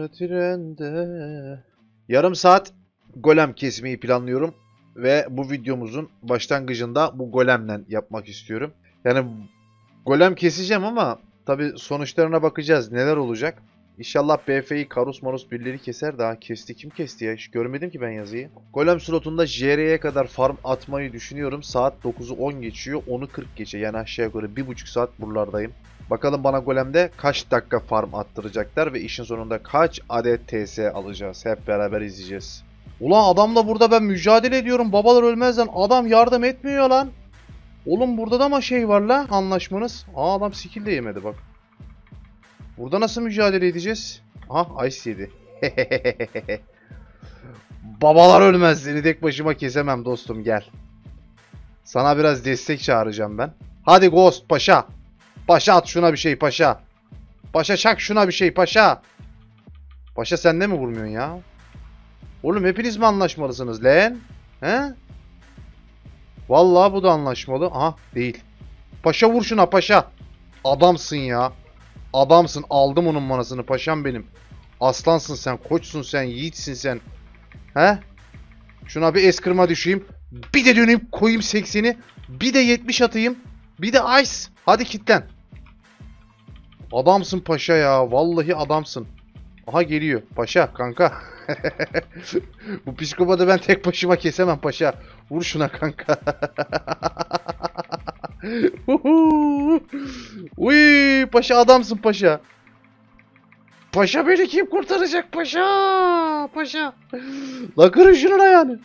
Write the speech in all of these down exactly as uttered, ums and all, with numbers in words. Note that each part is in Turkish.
trende. Yarım saat golem kesmeyi planlıyorum. Ve bu videomuzun başlangıcında bu golemle yapmak istiyorum. Yani golem keseceğim ama tabi sonuçlarına bakacağız. Neler olacak? İnşallah B F'yi Karus Marus birileri keser. Daha kesti. Kim kesti ya? Hiç görmedim ki ben yazıyı. Golem slotunda J R'ye kadar farm atmayı düşünüyorum. Saat dokuzu on geçiyor. onu kırk geçe. Yani aşağı yukarı bir buçuk saat buralardayım. Bakalım bana golemde kaç dakika farm attıracaklar ve işin sonunda kaç adet T S alacağız. Hep beraber izleyeceğiz. Ulan adamla burada ben mücadele ediyorum. Babalar ölmez lan. Adam yardım etmiyor lan. Oğlum burada da mı şey var la? Anlaşmanız. Aa adam skill de yemedi bak. Burada nasıl mücadele edeceğiz? Aha ice yedi. Babalar ölmez. Seni tek başıma kesemem dostum gel. Sana biraz destek çağıracağım ben. Hadi Ghost paşa. Paşa at şuna bir şey paşa. Paşa çak şuna bir şey paşa. Paşa sen de mi vurmuyorsun ya? Oğlum hepiniz mi anlaşmalısınız lan? He? Vallahi bu da anlaşmalı. Aha değil. Paşa vur şuna paşa. Adamsın ya. Adamsın. Aldım onun manasını paşam benim. Aslansın sen. Koçsun sen. Yiğitsin sen. He? Şuna bir eskırma düşeyim. Bir de döneyim koyayım sekseni. Bir de yetmiş atayım. Bir de ice. Hadi kitlen. Adamsın paşa ya. Vallahi adamsın. Aha geliyor. Paşa kanka. Bu psikopatı ben tek başıma kesemem paşa. Vur şuna kanka. Uy paşa adamsın paşa. Paşa beni kim kurtaracak paşa? Paşa. La kırın şunun ayağını.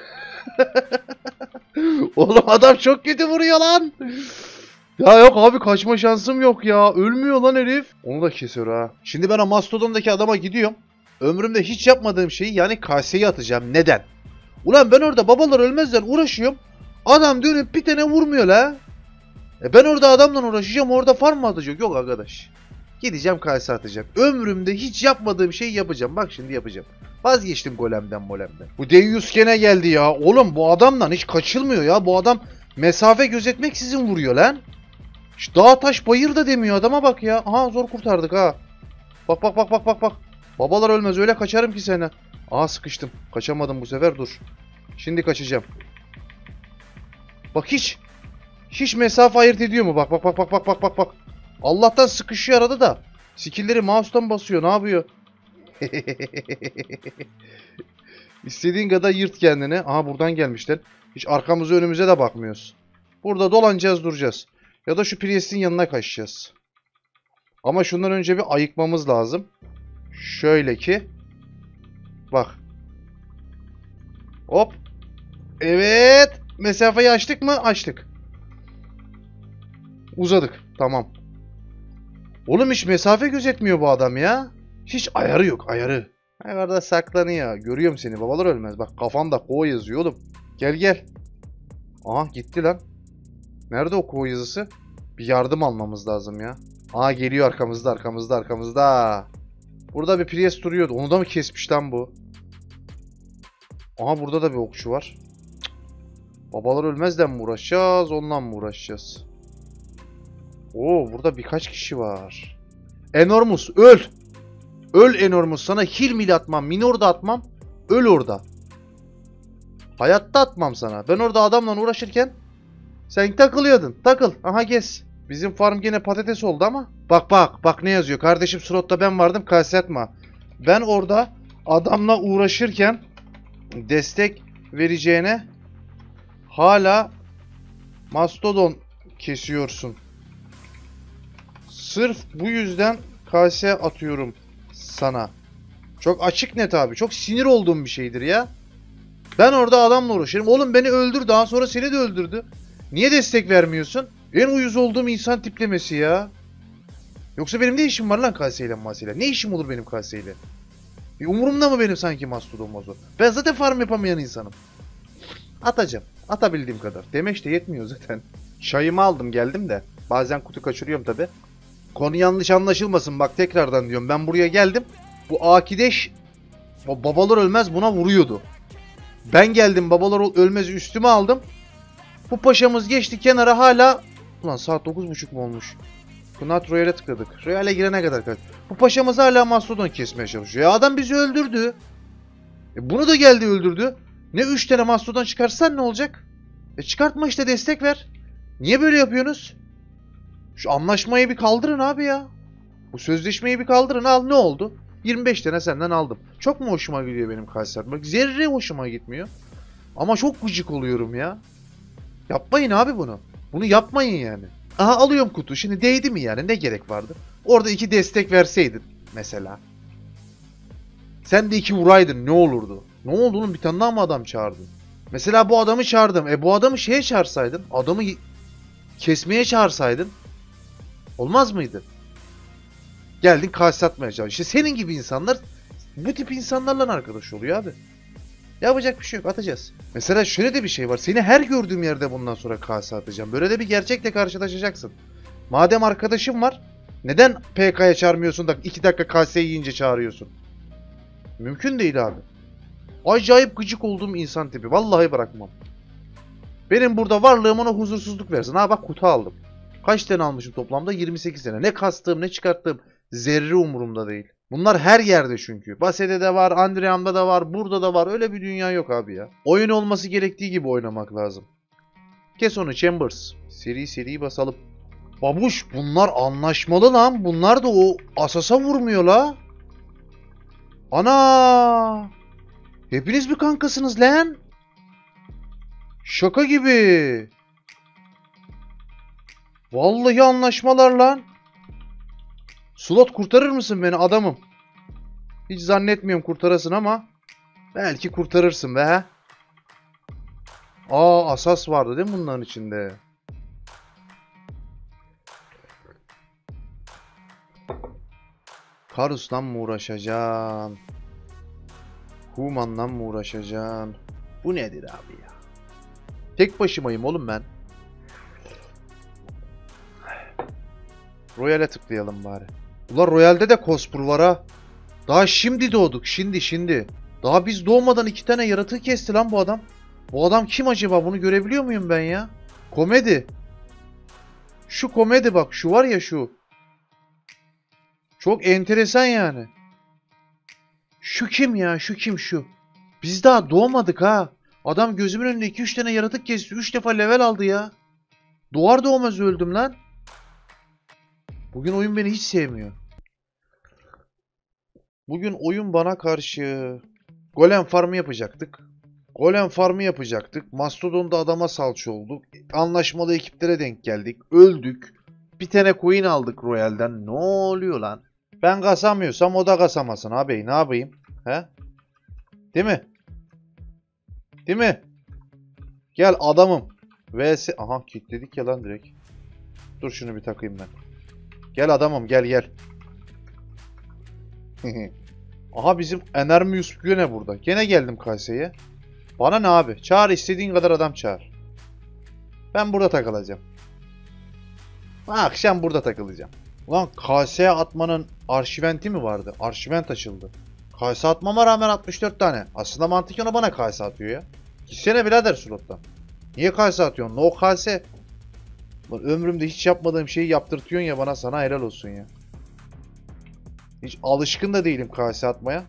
Oğlum adam çok kötü vuruyor lan. Ya yok abi kaçma şansım yok ya. Ölmüyor lan herif. Onu da kesiyor ha. Şimdi ben o Mastodon'daki adama gidiyorum. Ömrümde hiç yapmadığım şeyi yani kaseyi atacağım. Neden? Ulan ben orada babalar ölmezden uğraşıyorum. Adam dönüp bir tane vurmuyor la. E ben orada adamla uğraşacağım. Orada farm mı atacak? Yok arkadaş. Gideceğim kase atacağım. Ömrümde hiç yapmadığım şeyi yapacağım. Bak şimdi yapacağım. Vazgeçtim golemden molemden. Bu Deus gene geldi ya. Oğlum bu adamdan hiç kaçılmıyor ya. Bu adam mesafe gözetmeksizin vuruyor lan. Şu dağ taş bayır da demiyor adama bak ya. Aha zor kurtardık ha. Bak bak bak bak bak bak. Babalar ölmez öyle kaçarım ki sana. Aha sıkıştım. Kaçamadım bu sefer dur. Şimdi kaçacağım. Bak hiç. Hiç mesafe ayırt ediyor mu? Bak bak bak bak bak bak bak bak. Allah'tan sıkışıyor arada da. Skill'leri mouse'tan basıyor. Ne yapıyor? İstediğin kadar yırt kendini. Aha buradan gelmişler. Hiç arkamıza önümüze de bakmıyoruz. Burada dolanacağız duracağız. Ya da şu Priest'in yanına kaçacağız. Ama şundan önce bir ayıkmamız lazım. Şöyle ki. Bak. Hop. Evet. Mesafeyi açtık mı? Açtık. Uzadık. Tamam. Oğlum hiç mesafe gözetmiyor bu adam ya. Hiç ayarı yok ayarı. Ayarda saklanıyor. Görüyorum seni babalar ölmez. Bak kafamda Ko yazıyor oğlum. Gel gel. Aha gitti lan. Nerede o Ko yazısı? Bir yardım almamız lazım ya. Aha geliyor arkamızda arkamızda arkamızda. Burada bir Priest duruyordu. Onu da mı kesmiş lan bu? Aha burada da bir okçu var. Cık. Babalar ölmezden mi uğraşacağız? Ondan mı uğraşacağız? Oo burada birkaç kişi var. Enormus öl. Öl Enormus. Sana heal mil atmam. Minor da atmam. Öl orada. Hayatta atmam sana. Ben orada adamla uğraşırken sen takılıyordun. Takıl. Aha gez. Bizim farm gene patates oldu ama. Bak bak. Bak ne yazıyor. Kardeşim slotta ben vardım. Kase atma. Ben orada adamla uğraşırken destek vereceğine hala Mastodon kesiyorsun. Sırf bu yüzden kase atıyorum sana. Çok açık net abi. Çok sinir olduğum bir şeydir ya. Ben orada adamla uğraşırım. Oğlum beni öldür. Daha sonra seni de öldürdü. Niye destek vermiyorsun? En uyuz olduğum insan tiplemesi ya. Yoksa benim ne işim var lan kaseyle maseyle? Ne işim olur benim kaseyle? E umurumda mı benim sanki Mastodon mozu? Ben zaten farm yapamayan insanım. Atacağım. Atabildiğim kadar. Demeç de yetmiyor zaten. Çayımı aldım geldim de. Bazen kutu kaçırıyorum tabi. Konu yanlış anlaşılmasın bak tekrardan diyorum. Ben buraya geldim. Bu Akideş o babalar ölmez buna vuruyordu. Ben geldim babalar ölmez üstüme aldım. Bu paşamız geçti kenara hala. Ulan saat dokuz buçuk mu olmuş? Kunat Royal'e tıkladık. Royal'e girene kadar kaç. Bu paşamız hala mastodon kesmeye çalışıyor. Ya adam bizi öldürdü. E bunu da geldi öldürdü. Ne üç tane mastodon çıkarsan ne olacak? E çıkartma işte, destek ver. Niye böyle yapıyorsunuz? Şu anlaşmayı bir kaldırın abi ya. Bu sözleşmeyi bir kaldırın, al, ne oldu? yirmi beş tane senden aldım. Çok mu hoşuma gidiyor benim kale satmak? Zerre hoşuma gitmiyor. Ama çok gıcık oluyorum ya. Yapmayın abi bunu. Bunu yapmayın yani. Aha alıyorum kutu. Şimdi değdi mi yani? Ne gerek vardı? Orada iki destek verseydin mesela. Sen de iki vuraydın, ne olurdu? Ne oldu oğlum, bir tane daha mı adam çağırdın? Mesela bu adamı çağırdım. E bu adamı şeye çağırsaydın. Adamı kesmeye çağırsaydın. Olmaz mıydı? Geldin kaç satmaya çalışıyorsun. İşte senin gibi insanlar bu tip insanlarla arkadaş oluyor abi. Yapacak bir şey yok, atacağız. Mesela şöyle de bir şey var. Seni her gördüğüm yerde bundan sonra kase atacağım. Böyle de bir gerçekle karşılaşacaksın. Madem arkadaşım var, neden P K'ya çağırmıyorsun da iki dakika kase yiyince çağırıyorsun? Mümkün değil abi. Acayip gıcık olduğum insan tipi. Vallahi bırakmam. Benim burada varlığım ona huzursuzluk versin. Ha bak, kutu aldım. Kaç tane almışım toplamda? yirmi sekiz tane. Ne kastığım ne çıkarttığım zerre umurumda değil. Bunlar her yerde çünkü. Base'de de var, Andream'da da var, burada da var. Öyle bir dünya yok abi ya. Oyun olması gerektiği gibi oynamak lazım. Kes onu Chambers. Seri seri basalım. Babuş, bunlar anlaşmalı lan. Bunlar da o asasa vurmuyor la. Ana! Hepiniz bir kankasınız lan. Şaka gibi. Vallahi anlaşmalar lan. Slot, kurtarır mısın beni adamım? Hiç zannetmiyorum kurtarasın ama belki kurtarırsın be he. Aa, asas vardı değil mi bunların içinde? Karus'la mı uğraşacaksın? Human'la mı uğraşacaksın? Bu nedir abi ya? Tek başımayım oğlum ben. Royal'e tıklayalım bari. Ulan Royal'de de Kospur var ha. Daha şimdi doğduk. Şimdi şimdi. Daha biz doğmadan iki tane yaratığı kesti lan bu adam. Bu adam kim acaba? Bunu görebiliyor muyum ben ya? Komedi. Şu komedi bak. Şu var ya şu. Çok enteresan yani. Şu kim ya? Şu kim şu? Biz daha doğmadık ha. Adam gözümün önünde iki üç tane yaratık kesti. üç defa level aldı ya. Doğar doğmaz öldüm lan. Bugün oyun beni hiç sevmiyor. Bugün oyun bana karşı. Golem farmı yapacaktık. Golem farmı yapacaktık. Mastodon'da adama salça olduk. Anlaşmalı ekiplere denk geldik. Öldük. Bir tane coin aldık Royal'den. Ne oluyor lan? Ben kasamıyorsam o da kasamasın abi. Ne yapayım? He? Değil mi? Değil mi? Gel adamım. Vs. Aha kilitledik ya lan direkt. Dur şunu bir takayım ben. Gel adamım, gel gel. Aha bizim Enermius Güne burada. Gene geldim Kase'ye. Bana ne abi? Çağır, istediğin kadar adam çağır. Ben burada takılacağım. Akşam burada takılacağım. Ulan K S'ye atmanın arşiventi mi vardı? Arşivent açıldı. K S atmama rağmen altmış dört tane. Aslında mantıken o bana K S atıyor ya. Gitsene birader slottan. Niye K S atıyorsun? No K S. Ömrümde hiç yapmadığım şeyi yaptırtıyorsun ya bana, sana helal olsun ya. Hiç alışkın da değilim K S atmaya.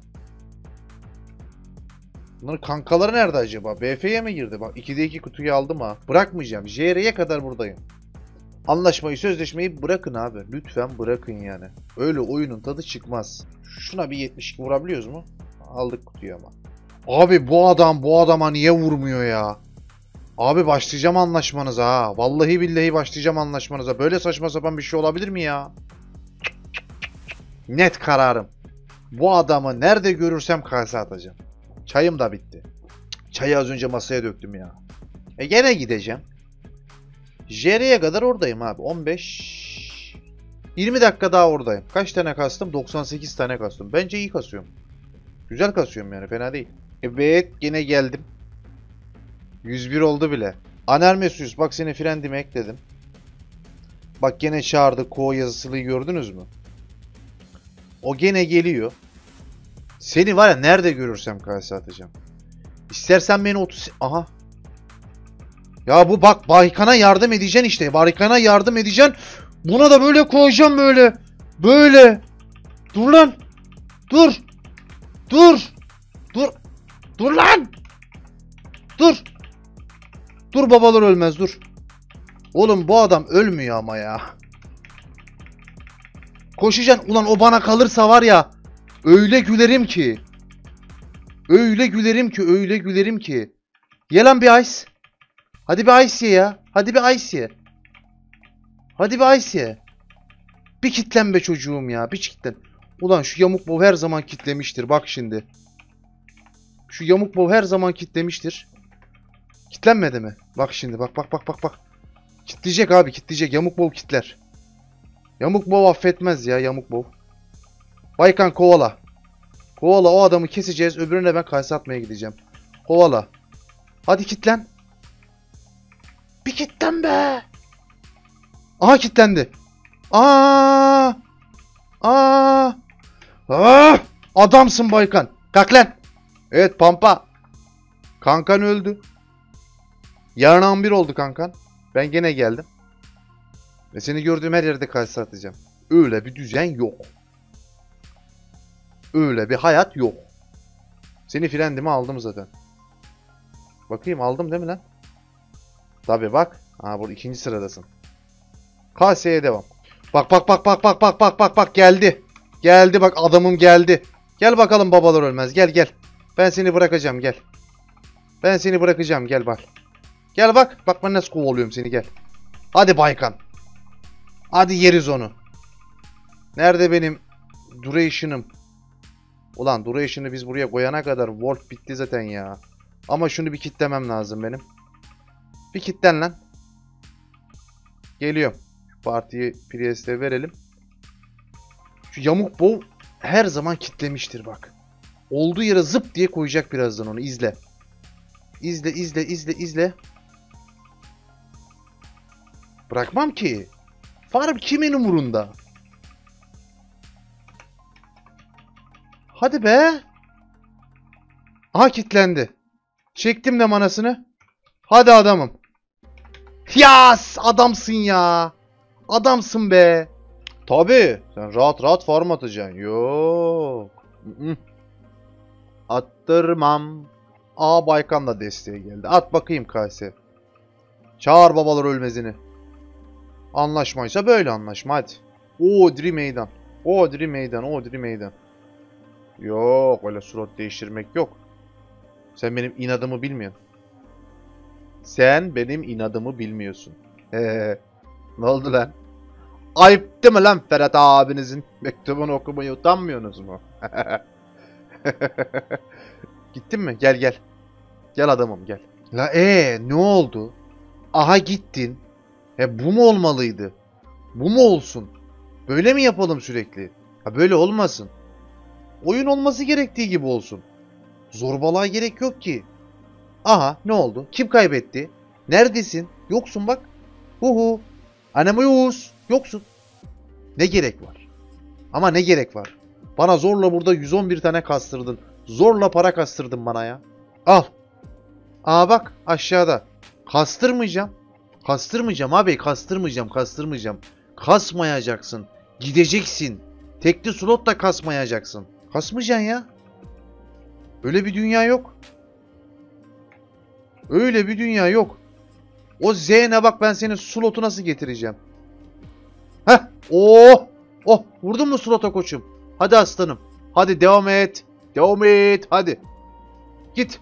Bunların kankaları nerede acaba? B F'ye mi girdi? Bak ikide iki kutuyu aldım ha. Bırakmayacağım. J R'ye kadar buradayım. Anlaşmayı, sözleşmeyi bırakın abi. Lütfen bırakın yani. Öyle oyunun tadı çıkmaz. Şuna bir yetmiş iki vurabiliyoruz mu? Aldık kutuyu ama. Abi bu adam bu adama niye vurmuyor ya? Abi başlayacağım anlaşmanıza ha. Vallahi billahi başlayacağım anlaşmanıza. Böyle saçma sapan bir şey olabilir mi ya? Net kararım. Bu adamı nerede görürsem kase atacağım. Çayım da bitti. Çayı az önce masaya döktüm ya. E gene gideceğim. J R'ye kadar oradayım abi. on beş yirmi dakika daha oradayım. Kaç tane kastım? doksan sekiz tane kastım. Bence iyi kasıyorum. Güzel kasıyorum yani, fena değil. Evet, yine geldim. yüz bir oldu bile. Anermesius, bak seni friendime ekledim. Bak gene çağırdı. Ko yazısılıyı gördünüz mü? O gene geliyor. Seni var ya nerede görürsem kase atacağım. İstersen beni otuz... Aha. Ya bu bak Baykan'a yardım edeceksin işte. Baykan'a yardım edeceksin. Buna da böyle koyacağım böyle. Böyle. Dur lan. Dur. Dur. Dur. Dur lan. Dur. Dur babalar ölmez dur. Oğlum bu adam ölmüyor ama ya. Koşacaksın. Ulan o bana kalırsa var ya. Öyle gülerim ki. Öyle gülerim ki. Öyle gülerim ki. Ye lan bir ice. Hadi bir ice ye ya. Hadi bir ice ye. Hadi bir ice ye. Bir kitlen be çocuğum ya. Bir kitlen. Ulan şu yamuk bov her zaman kitlemiştir. Bak şimdi. Şu yamuk bov her zaman kitlemiştir. Kitlenmedi mi? Bak şimdi. Bak bak bak bak bak. Kitleyecek abi. Kitleyecek. Yamuk bov kitler. Yamuk bov affetmez ya. Yamuk bov. Baykan kovala. Kovala o adamı keseceğiz. Öbürüne ben kayısı atmaya gideceğim. Kovala. Hadi kitlen. Bir kitlen be. Aha kitlendi. Aa! Aa! Aa! Adamsın Baykan. Kalk lan. Evet Pampa. Kankan öldü. Yarın bir oldu kankan. Ben gene geldim. Ve seni gördüğüm her yerde kayısı atacağım. Öyle bir düzen yok. Öyle bir hayat yok. Seni frendime aldım zaten. Bakayım aldım değil mi lan? Tabi bak. Ha burada ikinci sıradasın. K S'ye devam. Bak bak bak bak bak bak bak bak bak geldi. Geldi bak adamım geldi. Gel bakalım babalar ölmez. Gel gel. Ben seni bırakacağım gel. Ben seni bırakacağım gel bak. Gel bak. Bak ben nasıl kovalıyorum seni gel. Hadi Baykan. Hadi yeriz onu. Nerede benim duration'ım? Ulan duration'ı biz buraya koyana kadar Wolf bitti zaten ya. Ama şunu bir kitlemem lazım benim. Bir kitlen lan. Geliyorum. Şu partiyi Priest'e verelim. Şu yamuk bol her zaman kitlemiştir bak. Olduğu yere zıp diye koyacak birazdan onu. İzle. İzle, izle, izle, izle. Bırakmam ki. Farm kimin umurunda? Hadi be. Aha kitlendi. Çektim de manasını. Hadi adamım. Yas! Adamsın ya. Adamsın be. Tabii. Sen rahat rahat farm atacaksın. Yok. Attırmam. Aa Baykan da desteğe geldi. At bakayım Kayse. Çağır babalar ölmezini. Anlaşmaysa böyle anlaşma hadi. Odri meydan. Odri meydan. Odri meydan. Yok öyle slot değiştirmek yok. Sen benim inadımı bilmiyorsun. Sen benim inadımı bilmiyorsun. He. Ne oldu lan? Ayıp değil mi lan Ferhat abinizin mektubunu okumayı utanmıyorsunuz mu? Gittin mi? Gel gel. Gel adamım gel. La ee ne oldu? Aha gittin. He bu mu olmalıydı? Bu mu olsun? Böyle mi yapalım sürekli? Ha böyle olmasın. Oyun olması gerektiği gibi olsun. Zorbalığa gerek yok ki. Aha ne oldu? Kim kaybetti? Neredesin? Yoksun bak. Huhu. Anamuyuz. Yoksun. Ne gerek var? Ama ne gerek var? Bana zorla burada yüz on bir tane kastırdın. Zorla para kastırdın bana ya. Al. Aa bak aşağıda. Kastırmayacağım. Kastırmayacağım abi. Kastırmayacağım. Kastırmayacağım. Kasmayacaksın. Gideceksin. Tekli slot da kasmayacaksın. Kasmayacaksın ya. Öyle bir dünya yok. Öyle bir dünya yok. O Z'ne bak ben senin slotu nasıl getireceğim. Heh. Oh. Oh. Vurdun mu slota koçum? Hadi aslanım. Hadi devam et. Devam et. Hadi. Git.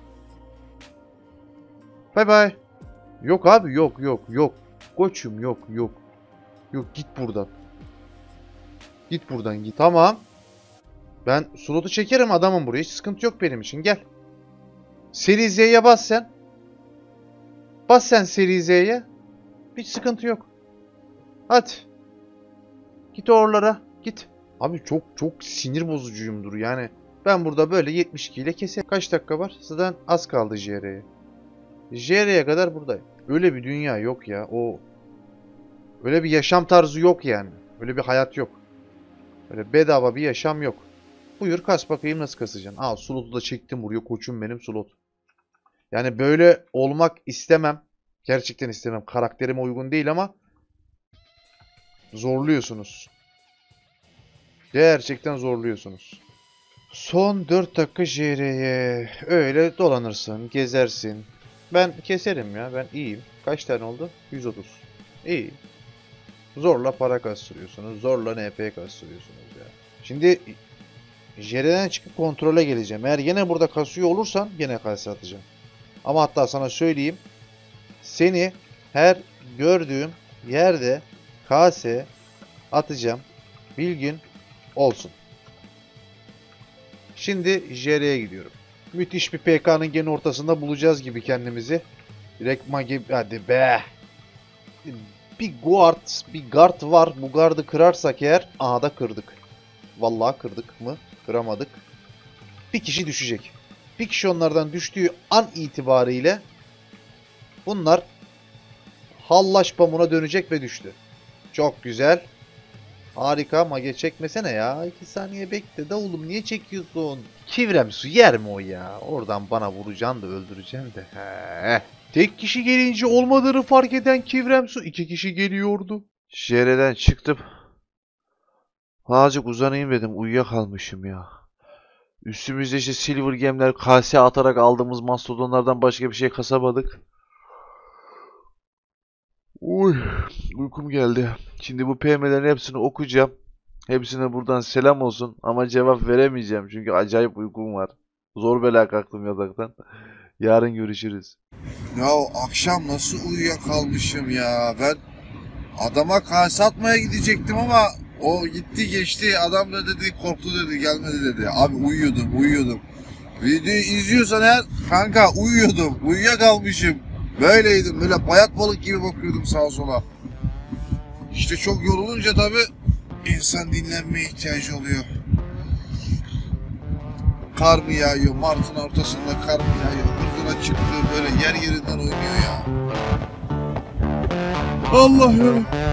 Bay bay. Yok abi yok yok yok. Koçum yok yok. Yok git buradan. Git buradan git. Tamam. Ben slotu çekerim adamım buraya. Hiç sıkıntı yok benim için. Gel. Seri Z'ye bas sen. Bas sen seri Z'ye. Hiç sıkıntı yok. Hadi. Git oralara. Git. Abi çok çok sinir bozucuyumdur yani. Ben burada böyle yetmiş iki ile keserim. Kaç dakika var? Zaten az kaldı J R'ye. J R'ye kadar buradayım. Öyle bir dünya yok ya. O öyle bir yaşam tarzı yok yani. Öyle bir hayat yok. Öyle bedava bir yaşam yok. Buyur kas bakayım nasıl kasacaksın. Aa slotu da çektim buraya koçum benim slot. Yani böyle olmak istemem. Gerçekten istemem. Karakterime uygun değil ama Zorluyorsunuz. Gerçekten zorluyorsunuz. Son dört dakika J R'ye. Öyle dolanırsın, gezersin. Ben keserim ya, ben iyiyim. Kaç tane oldu? yüz otuz. İyi. Zorla para kastırıyorsunuz, zorla N P kastırıyorsunuz ya. Şimdi J R'den çıkıp kontrole geleceğim. Eğer yine burada kasıyor olursan yine kase atacağım. Ama hatta sana söyleyeyim. Seni her gördüğüm yerde kase atacağım. Bilgin olsun. Şimdi J R'ye gidiyorum. Müthiş bir P K'nın gene ortasında bulacağız gibi kendimizi. Direkt magi... Hadi be! Bir guard, bir guard var. Bu guard'ı kırarsak eğer... Aha da kırdık. Vallahi kırdık mı? Kıramadık. Bir kişi düşecek. Bir kişi onlardan düştüğü an itibariyle bunlar hallaç pamuğuna dönecek ve düştü. Çok güzel. Harika. Mage çekmesene ya. iki saniye bekle de oğlum, niye çekiyorsun? Kivremsu yer mi o ya? Oradan bana vuracaksın da öldüreceksin de. He. Tek kişi gelince olmadığını fark eden Kivremsu iki kişi geliyordu. J R'den çıktım. Azıcık uzanayım dedim. Uyuyakalmışım ya. Üstümüzde işte Silver Gem'ler, kase atarak aldığımız mastodonlardan başka bir şey kasamadık. Uy, uykum geldi. Şimdi bu P M'lerin hepsini okuyacağım. Hepsine buradan selam olsun ama cevap veremeyeceğim çünkü acayip uykum var. Zor bela kalktım yataktan. Yarın görüşürüz. Ya akşam nasıl uyuyakalmışım ya. Ben adama kase atmaya gidecektim ama o gitti geçti. Adam da dedi, korktu dedi, gelmedi dedi. Abi uyuyordum uyuyordum. Videoyu izliyorsan eğer kanka uyuyordum. Uyuyakalmışım. Böyleydim, böyle bayat balık gibi bakıyordum sağa sola. İşte çok yorulunca tabi insan dinlenmeye ihtiyacı oluyor. Kar mı yağıyor, Mart'ın ortasında kar mı yağıyor, hırzına çıktığı böyle yer yerinden oynuyor ya. Allah ya.